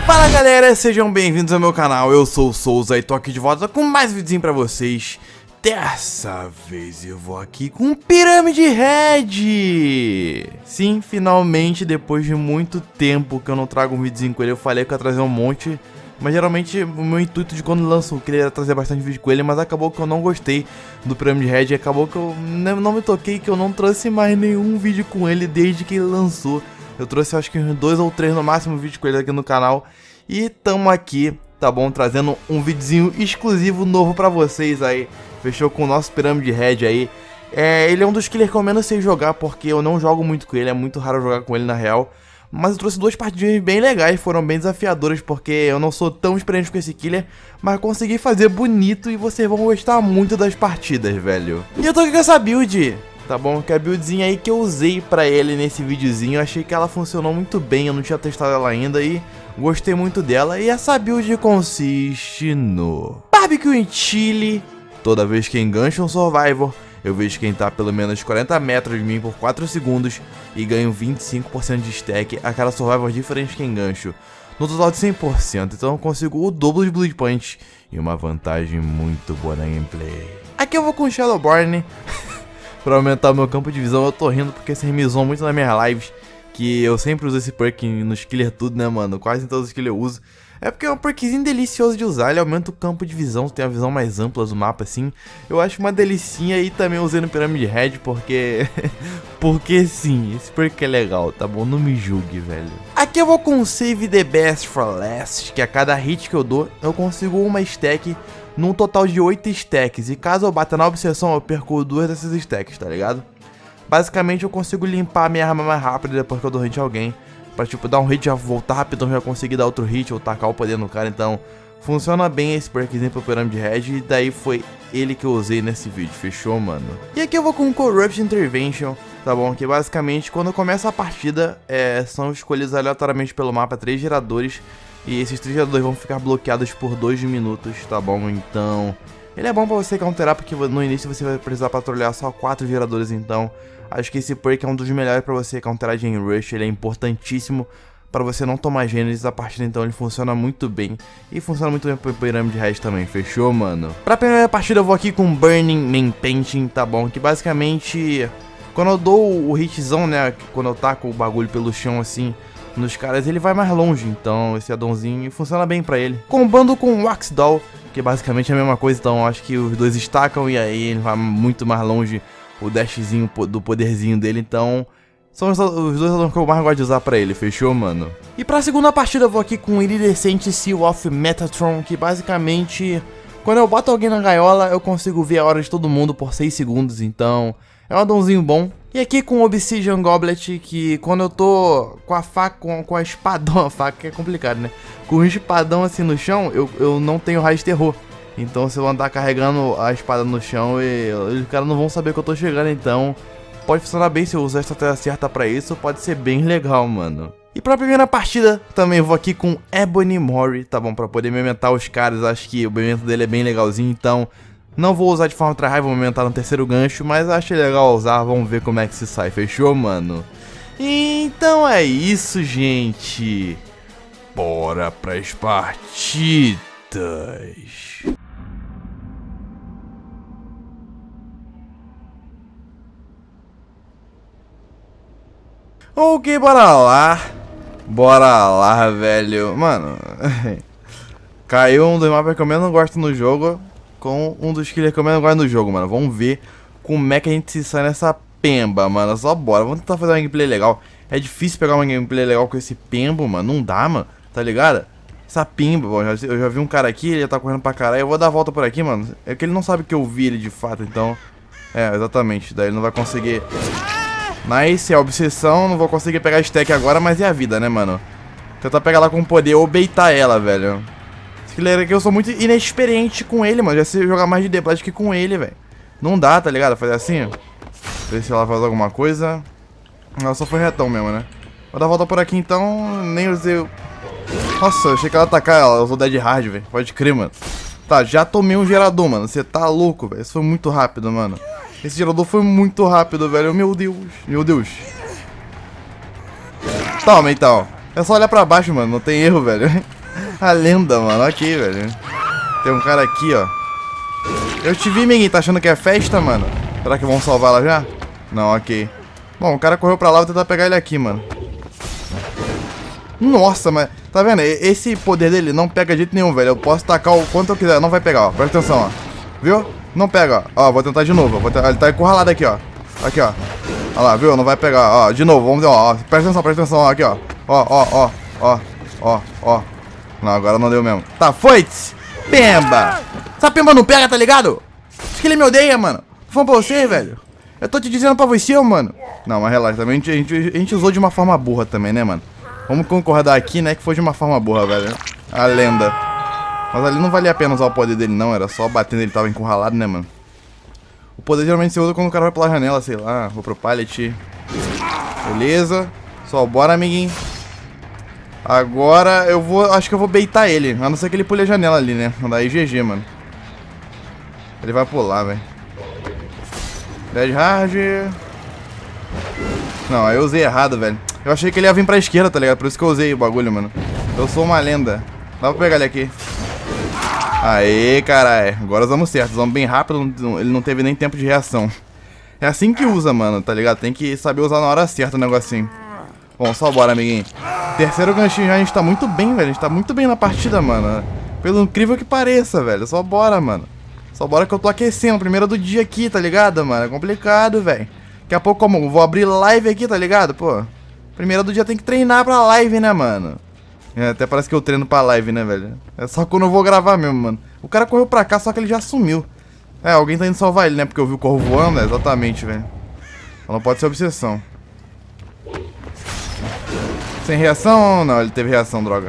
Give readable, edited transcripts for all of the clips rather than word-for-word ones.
Fala galera, sejam bem-vindos ao meu canal, eu sou o Souza e tô aqui de volta com mais um videozinho pra vocês. Dessa vez eu vou aqui com Pirâmide Red. Sim, finalmente, depois de muito tempo que eu não trago um videozinho com ele, eu falei que eu ia trazer um monte. Mas geralmente o meu intuito de quando lanço o que ele era trazer bastante vídeo com ele, mas acabou que eu não gostei do Pirâmide Red. Acabou que eu não me toquei que eu não trouxe mais nenhum vídeo com ele desde que ele lançou. Eu trouxe acho que uns 2 ou 3 no máximo vídeos com ele aqui no canal. E tamo aqui, tá bom, trazendo um videozinho exclusivo novo pra vocês aí. Fechou com o nosso Pirâmide Red aí. Ele é um dos killers que eu menos sei jogar, porque eu não jogo muito com ele, é muito raro jogar com ele na real. Mas eu trouxe 2 partidinhas bem legais, foram bem desafiadoras, porque eu não sou tão experiente com esse killer, mas consegui fazer bonito e vocês vão gostar muito das partidas, velho. E eu tô aqui com essa build, tá bom? Que é a buildzinha aí que eu usei pra ele nesse videozinho. Eu achei que ela funcionou muito bem, eu não tinha testado ela ainda e gostei muito dela. E essa build consiste no Barbecue em Chile. Toda vez que engancha um Survivor, eu vejo quem tá pelo menos 40 metros de mim por 4 segundos e ganho 25% de stack a cada Survivor diferente que engancho, no total de 100%, então eu consigo o dobro de Blood Punch e uma vantagem muito boa na gameplay. Aqui eu vou com Shadowborn, pra aumentar o meu campo de visão. Eu tô rindo porque vocês me zoam muito nas minhas lives, que eu sempre uso esse perk nos killers tudo, né mano, quase em todos os killers eu uso. É porque é um perkzinho delicioso de usar, ele aumenta o campo de visão, tem a visão mais ampla do mapa assim. Eu acho uma delicinha e também usei no Pirâmide Red porque... porque sim, esse perk é legal, tá bom? Não me julgue, velho. Aqui eu vou com Save the Best for Last, que a cada hit que eu dou, eu consigo uma stack num total de 8 stacks. E caso eu bata na obsessão, eu perco 2 dessas stacks, tá ligado? Basicamente eu consigo limpar a minha arma mais rápido depois que eu dou hit a alguém. Pra tipo, dar um hit, já voltar rapidão, já conseguir dar outro hit ou tacar o poder no cara. Então, funciona bem esse perkzinho pro Pirâmide Red. E daí foi ele que eu usei nesse vídeo, fechou, mano? E aqui eu vou com Corrupt Intervention, tá bom? Que basicamente, quando começa a partida, são escolhidos aleatoriamente pelo mapa 3 geradores. E esses 3 geradores vão ficar bloqueados por 2 minutos, tá bom? Então, ele é bom pra você counterar, porque no início você vai precisar patrulhar só 4 geradores, então... Acho que esse perk é um dos melhores pra você counterar Gen Rush, ele é importantíssimo pra você não tomar Gênesis da partida, então ele funciona muito bem. E funciona muito bem pro Pirâmide Red também, fechou, mano? Pra primeira partida eu vou aqui com Burning Main Painting, tá bom? Que basicamente, quando eu dou o hitzão, né, quando eu taco o bagulho pelo chão assim, nos caras, ele vai mais longe, então esse addonzinho funciona bem pra ele. Combando com Wax Doll, que basicamente é a mesma coisa, então acho que os dois estacam e aí ele vai muito mais longe. O dashzinho do poderzinho dele, então são os dois addons que eu mais gosto de usar pra ele, fechou, mano? E pra segunda partida eu vou aqui com o Iridescente Seal of Metatron, que basicamente, quando eu boto alguém na gaiola, eu consigo ver a hora de todo mundo por 6 segundos, então é um addonzinho bom. E aqui com o Obsidian Goblet, que quando eu tô com a faca, com a espadão, a faca é complicado, né? Com o espadão assim no chão, eu não tenho raio de terror. Então se eu andar carregando a espada no chão e os caras não vão saber que eu tô chegando, então pode funcionar bem se eu usar a estratégia certa pra isso, pode ser bem legal, mano. E pra primeira partida também vou aqui com Ebony Mori, tá bom? Pra poder mementar os caras, acho que o movimento dele é bem legalzinho, então não vou usar de forma tryhard, vou mementar no terceiro gancho, mas achei legal usar, vamos ver como é que se sai, fechou, mano? Então é isso, gente. Bora pras partidas. Ok, bora lá. Bora lá, velho. Mano, caiu um dos mapas que eu menos gosto no jogo com um dos killers que eu menos gosto no jogo, mano. Vamos ver como é que a gente se sai nessa pemba, mano. Só bora. Vamos tentar fazer uma gameplay legal. É difícil pegar uma gameplay legal com esse pembo, mano. Não dá, mano. Tá ligado? Essa pimba, bom, eu já vi um cara aqui, ele já tá correndo pra caralho. Eu vou dar a volta por aqui, mano. É que ele não sabe que eu vi ele de fato, então... exatamente. Daí ele não vai conseguir... Nice, é a obsessão, não vou conseguir pegar a stack agora, mas é a vida, né, mano? Tentar pegar ela com poder ou baitar ela, velho. Esse killer aqui eu sou muito inexperiente com ele, mano. Já sei jogar mais de debate que com ele, velho. Não dá, tá ligado? Fazer assim, ver se ela faz alguma coisa. Ela só foi retão mesmo, né? Vou dar a volta por aqui, então. Nem usei o... Nossa, eu achei que ela ia atacar, ela usou Dead Hard, velho. Pode crer, mano. Tá, já tomei um gerador, mano. Você tá louco, velho. Isso foi muito rápido, mano. Esse gerador foi muito rápido, velho. Meu Deus. Meu Deus. Toma, então. É só olhar pra baixo, mano. Não tem erro, velho. A lenda, mano. Ok, velho. Tem um cara aqui, ó. Eu te vi, amiguinho. Tá achando que é festa, mano? Será que vão salvar ela já? Não, ok. Bom, o cara correu pra lá. Vou tentar pegar ele aqui, mano. Nossa, mas... Tá vendo? Esse poder dele não pega de jeito nenhum, velho. Eu posso tacar o quanto eu quiser. Não vai pegar, ó. Presta atenção, ó. Viu? Não pega, ó. Ó, vou tentar de novo. Ele tá encurralado aqui, ó. Aqui, ó. Olha lá, viu? Não vai pegar. Ó, de novo. Vamos ver, ó. Presta atenção, ó. Aqui, ó. Ó. Não, agora não deu mesmo. Tá, foi! Pemba! Essa pemba não pega, tá ligado? Acho que ele me odeia, mano. Falando pra você, velho. Eu tô te dizendo pra você, mano. Não, mas relaxa. Também a gente usou de uma forma burra também, né, mano? Vamos concordar aqui, né, que foi de uma forma burra, velho. A lenda. Mas ali não valia a pena usar o poder dele, não. Era só batendo, ele tava encurralado, né, mano? O poder geralmente você usa quando o cara vai pela janela, sei lá. Vou pro pallet. Beleza. Só bora, amiguinho. Agora eu vou... Acho que eu vou baitar ele. A não ser que ele pule a janela ali, né? Daí GG, mano. Ele vai pular, velho. Dead hard. Não, aí eu usei errado, velho. Eu achei que ele ia vir pra esquerda, tá ligado? Por isso que eu usei o bagulho, mano. Eu sou uma lenda. Dá pra pegar ele aqui. Aê, caralho. Agora usamos certo. Usamos bem rápido. Ele não teve nem tempo de reação. É assim que usa, mano, tá ligado? Tem que saber usar na hora certa o negocinho. Bom, só bora, amiguinho. Terceiro ganchinho já, a gente tá muito bem, velho. A gente tá muito bem na partida, mano. Pelo incrível que pareça, velho. Só bora, mano. Só bora que eu tô aquecendo. Primeira do dia aqui, tá ligado, mano? É complicado, velho. Daqui a pouco, como? Vou abrir live aqui, tá ligado, pô? Primeira do dia tem que treinar pra live, né, mano? É, até parece que eu treino pra live, né, velho? É só quando eu vou gravar mesmo, mano. O cara correu pra cá, só que ele já sumiu. É, alguém tá indo salvar ele, né? Porque eu vi o corvo voando, exatamente, velho. Não pode ser obsessão. Sem reação? Não, ele teve reação, droga.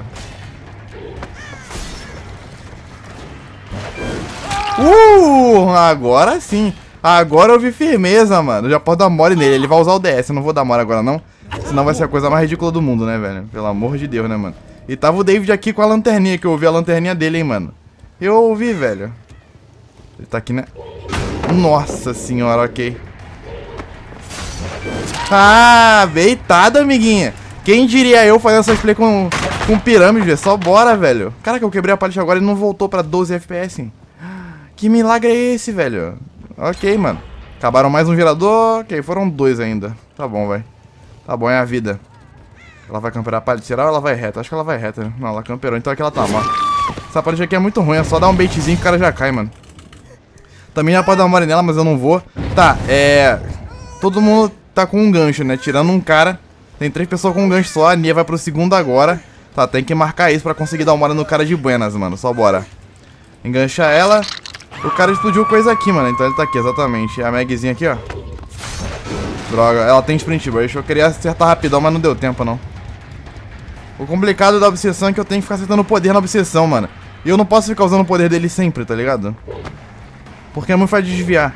Agora sim. Agora eu vi firmeza, mano. Eu já posso dar mole nele. Ele vai usar o DS. Eu não vou dar mole agora, não. Senão vai ser a coisa mais ridícula do mundo, né, velho? Pelo amor de Deus, né, mano? E tava o David aqui com a lanterninha, que eu ouvi a lanterninha dele, hein, mano. Eu ouvi, velho. Ele tá aqui, né? Nossa senhora, ok. Ah, beitado, amiguinha. Quem diria eu fazendo essas play com pirâmide, velho? Só bora, velho. Caraca, eu quebrei a pallet agora e não voltou pra 12 FPS, hein? Que milagre é esse, velho? Ok, mano. Acabaram mais um gerador. Ok, foram 2 ainda. Tá bom, velho. Tá bom, é a vida. Ela vai camperar a pallet, será ou ela vai reta? Acho que ela vai reta. Não, ela camperou, então aqui ela tá, mano. Essa pallet aqui é muito ruim, é só dar um baitzinho que o cara já cai, mano. Também já pode dar uma mole nela, mas eu não vou. Tá, todo mundo tá com um gancho, né? Tirando um cara. Tem 3 pessoas com um gancho só. A Nia vai pro segundo agora. Tá, tem que marcar isso pra conseguir dar uma mole no cara de buenas, mano. Só bora. Engancha ela. O cara explodiu coisa aqui, mano. Então ele tá aqui, exatamente. A magzinha aqui, ó. Droga, ela tem sprint burst. Eu queria acertar rapidão, mas não deu tempo, não. O complicado da obsessão é que eu tenho que ficar acertando o poder na obsessão, mano. E eu não posso ficar usando o poder dele sempre, tá ligado? Porque é muito fácil de desviar.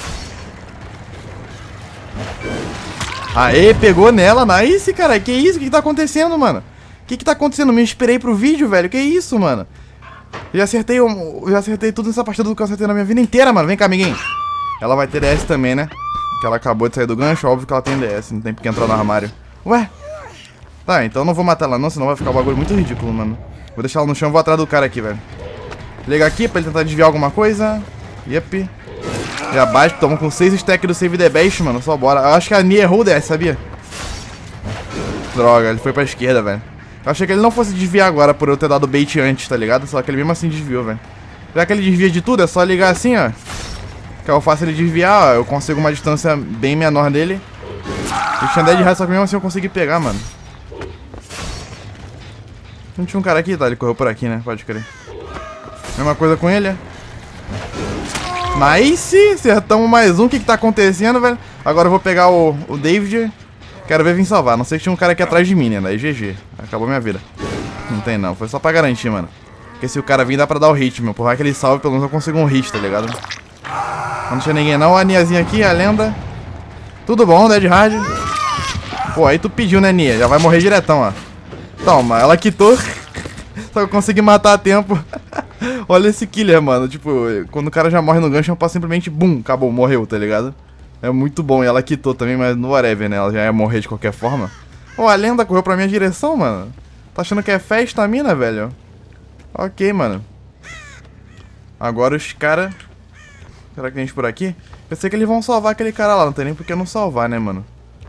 Aê, pegou nela. Nice, cara. Que isso? O que tá acontecendo, mano? O que tá acontecendo? Me inspirei pro vídeo, velho. Que isso, mano? Já acertei tudo nessa partida do que eu acertei na minha vida inteira, mano. Vem cá, amiguinho. Ela vai ter DS também, né? Que ela acabou de sair do gancho. Óbvio que ela tem DS. Não tem porque entrar no armário. Ué? Tá, então eu não vou matar ela não. Senão vai ficar um bagulho muito ridículo, mano. Vou deixar ela no chão e vou atrás do cara aqui, velho. Liga aqui pra ele tentar desviar alguma coisa. Yep. E abaixo, toma com 6 stacks do Save the Best, mano. Só bora. Eu acho que a Nia errou o DS, sabia? Droga, ele foi pra esquerda, velho. Eu achei que ele não fosse desviar agora por eu ter dado bait antes, tá ligado? Só que ele mesmo assim desviou, velho. Já que ele desvia de tudo, é só ligar assim, ó. Que eu faço ele desviar, ó. Eu consigo uma distância bem menor dele. E tinha 10 de raio, só que mesmo assim eu consegui pegar, mano. Não tinha um cara aqui, tá? Ele correu por aqui, né? Pode crer. Mesma coisa com ele, é? Nice! Acertamos mais um. O que tá acontecendo, velho? Agora eu vou pegar o David. Quero ver vir salvar. Não sei que tinha um cara aqui atrás de mim, né? Daí GG. Acabou minha vida. Não tem não. Foi só pra garantir, mano. Porque se o cara vir, dá pra dar o hit, meu. Por mais que ele salve, pelo menos eu consigo um hit, tá ligado? Não tinha ninguém não. A Niazinha aqui, a lenda. Tudo bom, Dead Hard. Pô, aí tu pediu, né, Nia? Já vai morrer diretão, ó. Toma, ela quitou. Só que eu consegui matar a tempo. Olha esse killer, mano. Tipo, quando o cara já morre no gancho, eu posso simplesmente, bum, acabou, morreu, tá ligado? É muito bom. E ela quitou também, mas no whatever, né? Ela já ia morrer de qualquer forma. Pô, a lenda correu pra minha direção, mano. Tá achando que é festa a mina, velho? Ok, mano. Agora os caras... Será que tem gente por aqui? Pensei que eles vão salvar aquele cara lá. Não tem nem por que não salvar, né, mano?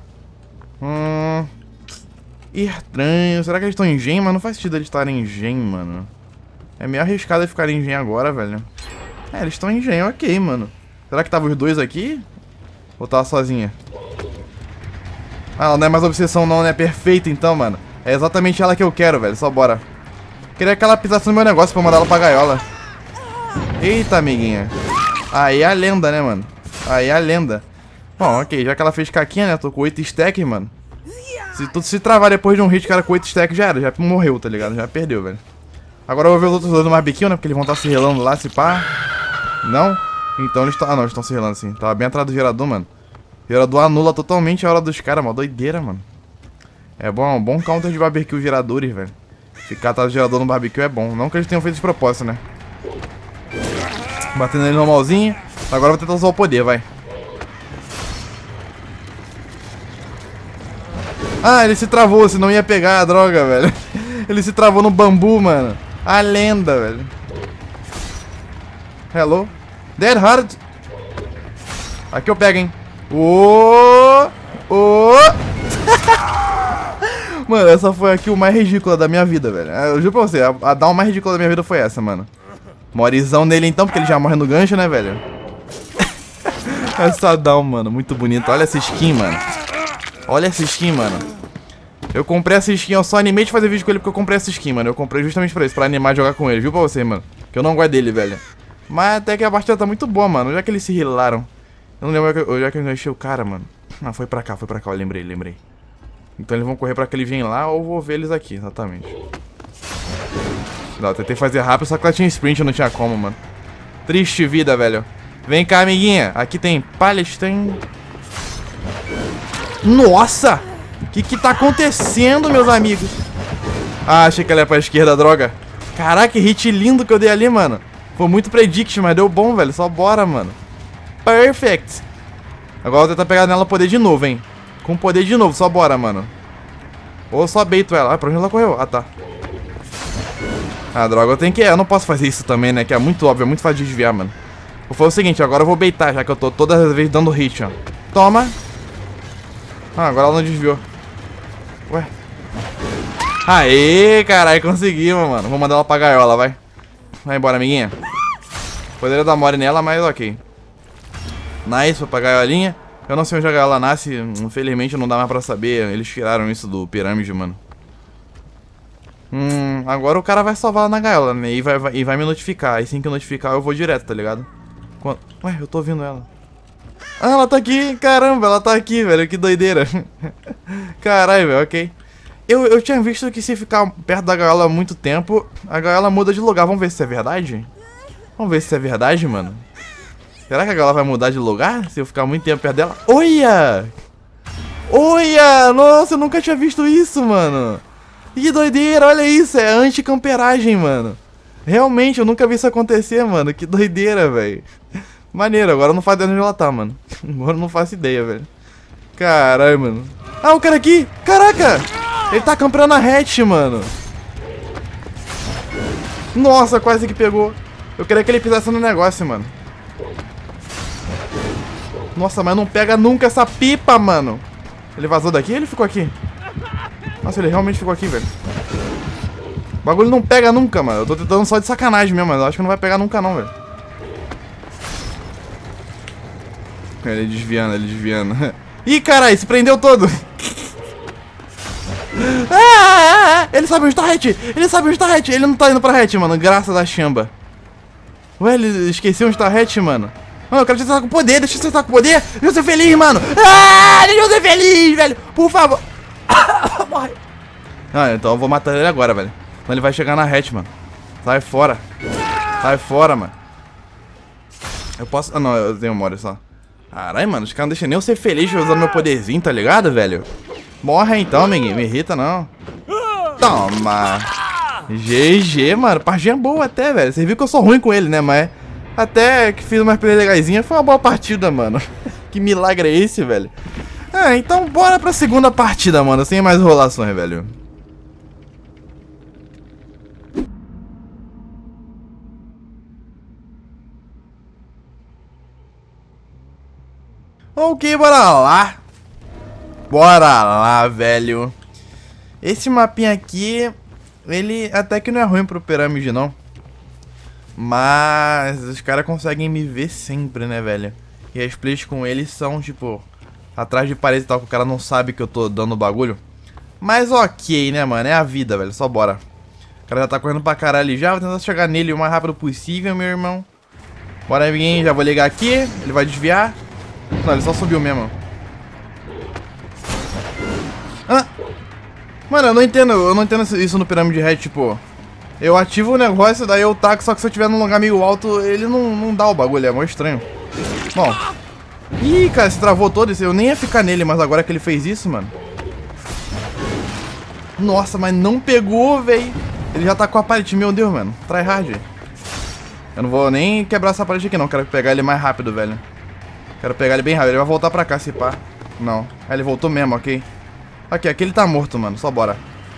Estranho. Será que eles estão em gen? Mas não faz sentido eles estarem em gen, mano. É meio arriscado eles ficarem em gen agora, velho. É, eles estão em gen, ok, mano. Será que tava os dois aqui? Ou tava sozinha? Ah, ela não é mais obsessão não, né? Perfeito então, mano. É exatamente ela que eu quero, velho. Só bora. Queria que ela pisasse no meu negócio pra eu mandar ela pra gaiola. Eita, amiguinha. Aí é a lenda, né, mano? Aí é a lenda. Bom, ok. Já que ela fez caquinha, né? Tô com 8 stacks, mano. Se tudo se travar depois de um hit, cara, com 8 stacks já era. Já morreu, tá ligado? Já perdeu, velho. Agora eu vou ver os outros dois no barbecue, né? Porque eles vão estar se relando lá, se pá. Não? Então eles estão... Ah, não. Eles estão se relando, sim. Tava bem atrás do gerador, mano. O gerador anula totalmente a hora dos caras, mano. Doideira, mano. É bom, um bom counter de barbecue geradores, velho. Ficar atrás do gerador no barbecue é bom. Não que eles tenham feito de propósito, né? Batendo ele normalzinho. Agora eu vou tentar usar o poder, vai. Ah, ele se travou, senão ia pegar a droga, velho. Ele se travou no bambu, mano. A lenda, velho. Hello? Dead Hard. Aqui eu pego, hein. Mano, essa foi aqui o mais ridícula da minha vida, velho. Eu juro pra você, a down mais ridícula da minha vida foi essa, mano. Morizão nele então, porque ele já morre no gancho, né, velho? Essa down, mano, muito bonita. Olha essa skin, mano. Olha essa skin, mano. Eu comprei essa skin, eu só animei de fazer vídeo com ele porque eu comprei essa skin, mano. Eu comprei justamente pra isso, pra animar de jogar com ele, viu pra você, mano? Que eu não gosto dele, velho. Mas até que a partida tá muito boa, mano. Já que eles se healaram. Eu não lembro, já que eu enchei o cara, mano. Ah, foi pra cá, eu lembrei. Então eles vão correr pra que ele vem lá ou vou ver eles aqui, exatamente. Não, eu tentei fazer rápido, só que ela tinha sprint, eu não tinha como, mano. Triste vida, velho. Vem cá, amiguinha. Aqui tem Palestine. Nossa! O que tá acontecendo, meus amigos? Ah, achei que ela ia pra esquerda, droga. Caraca, que hit lindo que eu dei ali, mano. Foi muito predict, mas deu bom, velho. Só bora, mano. Perfect. Agora eu vou tentar pegar nela poder de novo, hein. Com poder de novo, só bora, mano. Ou só beito ela. Ah, pra onde ela correu? Ah, tá. Ah, droga, eu tenho que... Eu não posso fazer isso também, né? Que é muito óbvio, é muito fácil de desviar, mano. Vou fazer o seguinte, agora eu vou beitar, já que eu tô todas as vezes dando hit, ó. Toma. Ah, agora ela não desviou. Ué. Aê, caralho, conseguimos, mano. Vou mandar ela pra gaiola, vai. Vai embora, amiguinha. Poderia dar mole nela, mas ok. Nice, foi pra gaiolinha. Eu não sei onde a gaiola nasce, infelizmente não dá mais pra saber. Eles tiraram isso do pirâmide, mano. Agora o cara vai salvar ela na gaiola, né? E vai me notificar. E assim que eu notificar, eu vou direto, tá ligado? Ué, eu tô ouvindo ela. Ah, ela tá aqui, caramba, ela tá aqui, velho. Que doideira. Caralho, velho, ok. Eu tinha visto que se ficar perto da gaiola há muito tempo, a gaiola muda de lugar. Vamos ver se é verdade? Vamos ver se é verdade, mano. Será que a gaiola vai mudar de lugar se eu ficar muito tempo perto dela? Olha! Olha! Nossa, eu nunca tinha visto isso, mano. Que doideira, olha isso. É anti-camperagem, mano. Realmente, eu nunca vi isso acontecer, mano. Que doideira, velho. Maneiro, agora eu não faço ideia onde ela tá, mano. Agora eu não faço ideia, velho. Caralho, mano. Ah, o cara aqui! Caraca! Ele tá camperando a hatch, mano. Nossa, quase que pegou. Eu queria que ele pisasse no negócio, mano. Nossa, mas não pega nunca essa pipa, mano. Ele vazou daqui ou ele ficou aqui? Nossa, ele realmente ficou aqui, velho. O bagulho não pega nunca, mano. Eu tô tentando só de sacanagem mesmo, mas eu acho que não vai pegar nunca não, velho. Ele desviando, ele desviando. Ih, caralho, se prendeu todo. Ele sabe onde tá a hatch. Ele sabe onde tá a hatch. Ele não tá indo pra hatch, mano. Graças a chamba. Ué, ele esqueceu onde tá a hatch, mano. Mano, eu quero te acertar com poder. Deixa eu acertar com poder. Deixa eu ser feliz, mano. Ah, deixa eu ser feliz, velho. Por favor. Morre. Ah, então eu vou matar ele agora, velho. Então ele vai chegar na hatch, mano. Sai fora. Sai fora, mano. Eu posso... Ah, não, eu tenho memória só. Caralho, mano. Os caras não deixam nem eu ser feliz usando meu poderzinho, tá ligado, velho? Morre então, amiguinho. Me irrita, não. Toma. GG, mano. Partidinha boa até, velho. Você viu que eu sou ruim com ele, né? Mas até que fiz umas play legaisinhas. Foi uma boa partida, mano. Que milagre é esse, velho? Ah, então bora pra segunda partida, mano. Sem mais enrolações, velho. Ok, bora lá. Bora lá, velho. Esse mapinha aqui, ele até que não é ruim pro pirâmide, não. Mas os caras conseguem me ver sempre, né, velho? E as plays com eles são, tipo, atrás de parede e tal, que o cara não sabe que eu tô dando bagulho. Mas ok, né, mano? É a vida, velho. Só bora. O cara já tá correndo pra caralho ali já. Vou tentar chegar nele o mais rápido possível, meu irmão. Bora, amiguinho. Já vou ligar aqui. Ele vai desviar. Não, ele só subiu mesmo. Ah! Mano, eu não entendo isso no Pirâmide Red, tipo... Eu ativo o negócio, daí eu taco, só que se eu tiver num lugar meio alto, ele não dá o bagulho, é mó estranho. Bom. Ih, cara, se travou todo isso. Eu nem ia ficar nele, mas agora que ele fez isso, mano. Nossa, mas não pegou, velho. Ele já tá com a pallet, meu Deus, mano. Tryhard. Eu não vou nem quebrar essa pallet aqui, não. Quero pegar ele mais rápido, velho. Quero pegar ele bem rápido. Ele vai voltar pra cá, se pá. Não. Ah, ele voltou mesmo, ok. Aqui, aqui ele tá morto, mano. Só bora.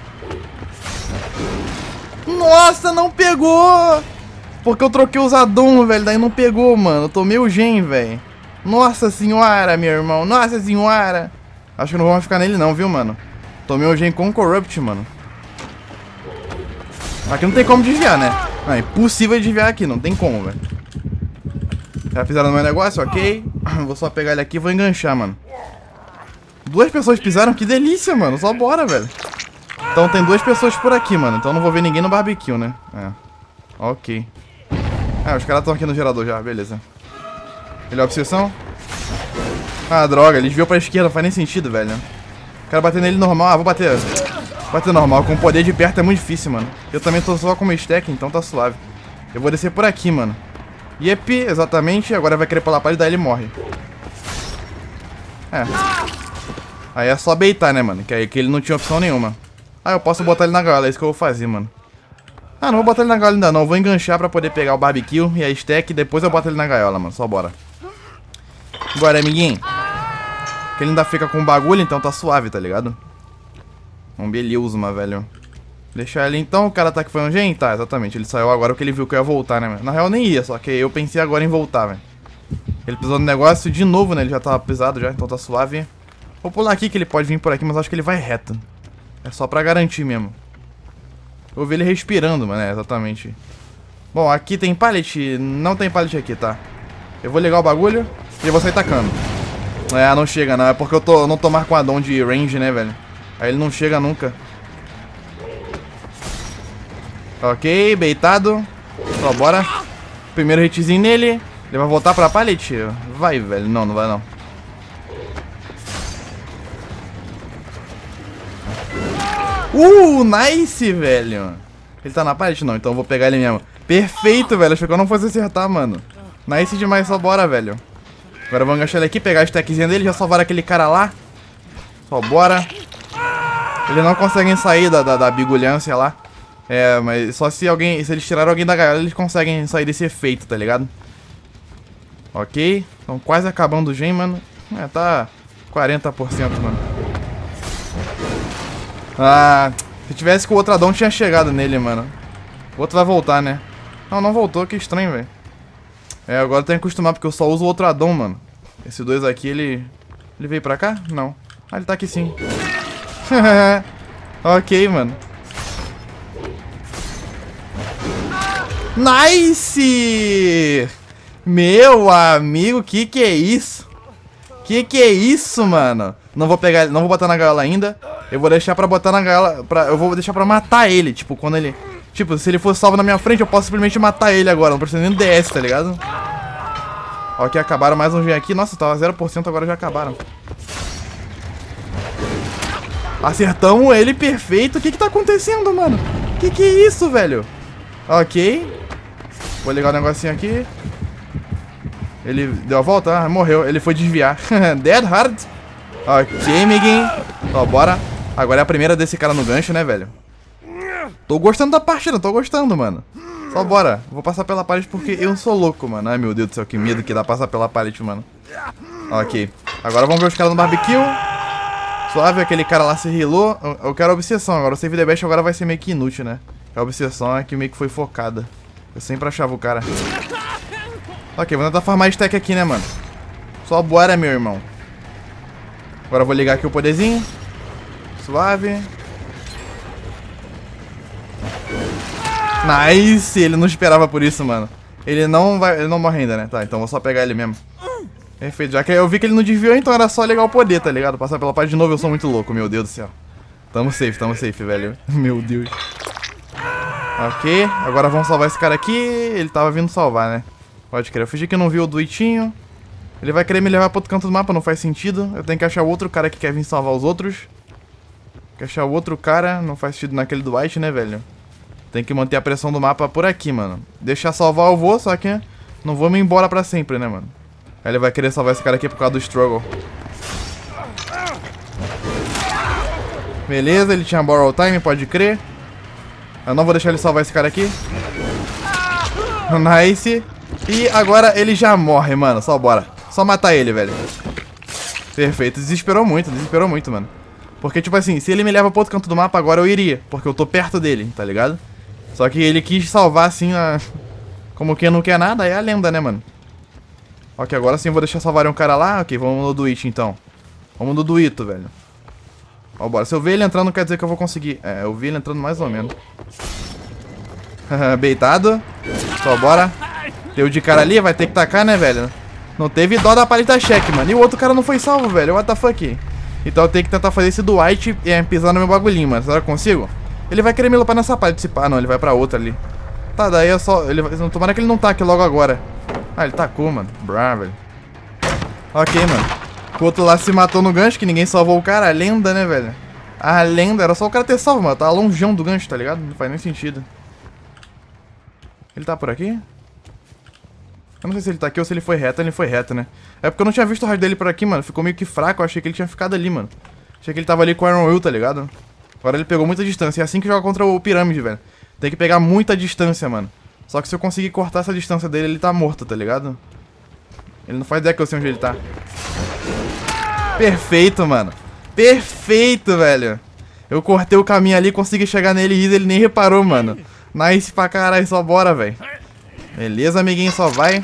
Nossa, não pegou! Porque eu troquei os addons, velho. Daí não pegou, mano. Eu tomei o gen, velho. Nossa senhora, meu irmão. Nossa senhora. Acho que não vamos ficar nele não, viu, mano. Tomei o gen com Corrupt, mano. Aqui não tem como desviar, né? Não, é impossível desviar aqui. Não tem como, velho. Já fizeram no meu negócio, ok. Vou só pegar ele aqui e vou enganchar, mano. 2 pessoas pisaram? Que delícia, mano. Só bora, velho. Então tem 2 pessoas por aqui, mano. Então não vou ver ninguém no barbecue, né? É. Ok. Ah, os caras estão aqui no gerador já. Beleza. Ele é obsessão? Ah, droga. Ele desviou pra esquerda. Não faz nem sentido, velho. Quero bater nele normal. Ah, vou bater. Bater normal. Com poder de perto é muito difícil, mano. Eu também tô só com uma stack, então tá suave. Eu vou descer por aqui, mano. Yep, exatamente. Agora vai querer pular a parede, daí ele morre. É. Aí é só baitar, né, mano? Que aí que ele não tinha opção nenhuma. Ah, eu posso botar ele na gaiola, é isso que eu vou fazer, mano. Ah, não vou botar ele na gaiola ainda não. Eu vou enganchar pra poder pegar o barbecue e a stack. E depois eu boto ele na gaiola, mano. Só bora. Bora, amiguinho. Que ele ainda fica com bagulho, então tá suave, tá ligado? Um beleza, velho. Deixar ele então. O cara tá que foi um gen? Tá, exatamente. Ele saiu agora porque ele viu que eu ia voltar, né, mano? Na real nem ia, só que eu pensei agora em voltar, velho. Ele pisou no negócio de novo, né? Ele já tava pisado já, então tá suave. Vou pular aqui que ele pode vir por aqui, mas acho que ele vai reto. É só pra garantir mesmo. Eu vou ver ele respirando, mano, exatamente. Bom, aqui tem pallet? Não tem pallet aqui, tá? Eu vou ligar o bagulho e eu vou sair tacando. É, não chega não, é porque eu não tô mais com addon de range, né, velho? Aí ele não chega nunca. Ok, beitado. Só bora. Primeiro hitzinho nele. Ele vai voltar pra pallet? Vai, velho. Não, não vai não. Nice, velho. Ele tá na pallet? Não, então eu vou pegar ele mesmo. Perfeito, velho. Achei que eu não fosse acertar, mano. Nice demais, só bora, velho. Agora eu vou enganchar ele aqui, pegar a stackzinha dele, já salvar aquele cara lá. Só bora. Eles não conseguem sair da bigulhância lá. É, mas só se eles tiraram alguém da gaiola, eles conseguem sair desse efeito, tá ligado? Ok. Estão quase acabando o gen, mano. É, tá 40%, mano. Ah, se tivesse com o outro addon, tinha chegado nele, mano. O outro vai voltar, né? Não, não voltou, que estranho, velho. É, agora eu tenho que acostumar, porque eu só uso o outro addon, mano. Esse 2 aqui, ele veio pra cá? Não. Ah, ele tá aqui sim. Ok, mano. Nice! Meu amigo, que é isso? Que é isso, mano? Não vou pegar ele, não vou botar na gaiola ainda. Eu vou deixar pra botar na gaiola, eu vou deixar pra matar ele, tipo, quando ele... Tipo, se ele for salvo na minha frente, eu posso simplesmente matar ele agora, não precisa nem do DS, tá ligado? Ok, acabaram mais um gen aqui. Nossa, tava 0%, agora já acabaram. Acertamos ele, perfeito. O que tá acontecendo, mano? Que é isso, velho? Ok. Vou ligar o negocinho aqui. Ele deu a volta? Ah, morreu. Ele foi desviar. Dead hard. Ok, amiguinho. Ó, bora. Agora é a primeira desse cara no gancho, né, velho? Tô gostando da partida, tô gostando, mano. Só bora. Vou passar pela pallet porque eu sou louco, mano. Ai, meu Deus do céu, que medo que dá passar pela pallet, mano. Ok. Agora vamos ver os caras no barbecue. Suave, aquele cara lá se healou. Eu quero a obsessão. Agora o save the best agora vai ser meio que inútil, né? A obsessão é que meio que foi focada. Eu sempre achava o cara. Ok, vou tentar farmar stack aqui, né, mano? Só bora, meu irmão. Agora eu vou ligar aqui o poderzinho. Suave. Nice! Ele não esperava por isso, mano. Ele não morre ainda, né? Tá, então vou só pegar ele mesmo. Perfeito. Já que eu vi que ele não desviou, então era só ligar o poder, tá ligado? Passar pela parte de novo, eu sou muito louco, meu Deus do céu. Tamo safe, velho. Meu Deus. Ok, agora vamos salvar esse cara aqui. Ele tava vindo salvar, né? Pode crer. Eu fingi que não vi o Duitinho. Ele vai querer me levar pro outro canto do mapa, não faz sentido. Eu tenho que achar outro cara que quer vir salvar os outros. Tem que achar o outro cara, não faz sentido naquele Dwight, né, velho? Tem que manter a pressão do mapa por aqui, mano. Deixar salvar eu vou, só que não vou me embora pra sempre, né, mano? Aí ele vai querer salvar esse cara aqui por causa do struggle. Beleza, ele tinha borrow time, pode crer. Eu não vou deixar ele salvar esse cara aqui. Nice. E agora ele já morre, mano. Só bora. Só matar ele, velho. Perfeito. Desesperou muito, mano. Porque, tipo assim, se ele me leva pro outro canto do mapa, agora eu iria. Porque eu tô perto dele, tá ligado? Só que ele quis salvar, assim, como quem não quer nada, aí é a lenda, né, mano? Ok, agora sim eu vou deixar salvar um cara lá. Ok, vamos no Duit, então. Vamos no Duito, velho. Ó, bora. Se eu ver ele entrando, quer dizer que eu vou conseguir. É, eu vi ele entrando mais ou menos. Beitado. Só bora. Tem o de cara ali, vai ter que tacar, né, velho? Não teve dó da paleta check, mano. E o outro cara não foi salvo, velho. What the fuck? Então eu tenho que tentar fazer esse Dwight e pisar no meu bagulhinho, mano. Será que eu consigo? Ele vai querer me lopar nessa paleta. Se pá, não. Ele vai pra outra ali. Tá, daí é só... Tomara que ele não taque logo agora. Ah, ele tacou, mano. Bravo, velho. Ok, mano. O outro lá se matou no gancho, que ninguém salvou o cara. A lenda, né, velho? A lenda. Era só o cara ter salvo, mano. Tava longeão do gancho, tá ligado? Não faz nem sentido. Ele tá por aqui? Eu não sei se ele tá aqui ou se ele foi reto. Ele foi reto, né? É porque eu não tinha visto o raio dele por aqui, mano. Ficou meio que fraco. Eu achei que ele tinha ficado ali, mano. Achei que ele tava ali com o Iron Will, tá ligado? Agora ele pegou muita distância. É assim que joga contra o Pirâmide, velho. Tem que pegar muita distância, mano. Só que se eu conseguir cortar essa distância dele, ele tá morto, tá ligado? Ele não faz ideia que eu sei onde ele tá. Perfeito, mano. Perfeito, velho. Eu cortei o caminho ali, consegui chegar nele e ele nem reparou, mano. Nice pra caralho, só bora, velho. Beleza, amiguinho, só vai.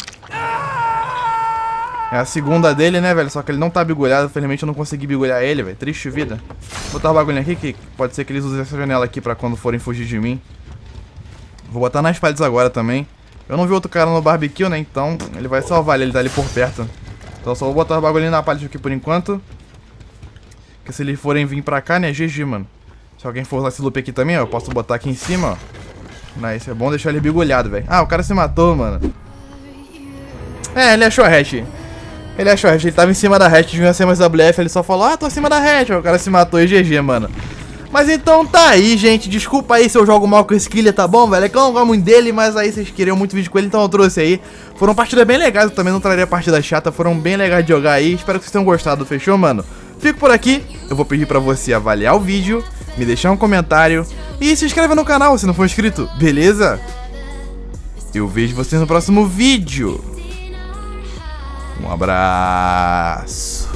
É a segunda dele, né, velho? Só que ele não tá bigulhado. Infelizmente eu não consegui bigulhar ele, velho. Triste vida. Vou botar o bagulho aqui, que pode ser que eles usem essa janela aqui pra quando forem fugir de mim. Vou botar nas paredes agora também. Eu não vi outro cara no barbecue, né? Então ele vai salvar ele tá ali por perto. Então só vou botar o bagulho na pallet aqui por enquanto. Porque se eles forem vir pra cá, né? GG, mano. Se alguém for nesse loop aqui também, ó, eu posso botar aqui em cima, ó. Nice, é bom deixar ele bigulhado, velho. Ah, o cara se matou, mano. É, ele achou a hash. Ele achou a hash, ele tava em cima da hash, devia ser mais WF, ele só falou, ah, tô acima da hash. O cara se matou e GG, mano. Mas então tá aí, gente. Desculpa aí se eu jogo mal com esse killer, tá bom, velho? É que eu não gosto muito dele, mas aí vocês queriam muito vídeo com ele, então eu trouxe aí. Foram partidas bem legais, eu também não traria partida chata. Foram bem legais de jogar aí. Espero que vocês tenham gostado, fechou, mano? Fico por aqui. Eu vou pedir pra você avaliar o vídeo, me deixar um comentário e se inscreve no canal se não for inscrito, beleza? Eu vejo vocês no próximo vídeo. Um abraço.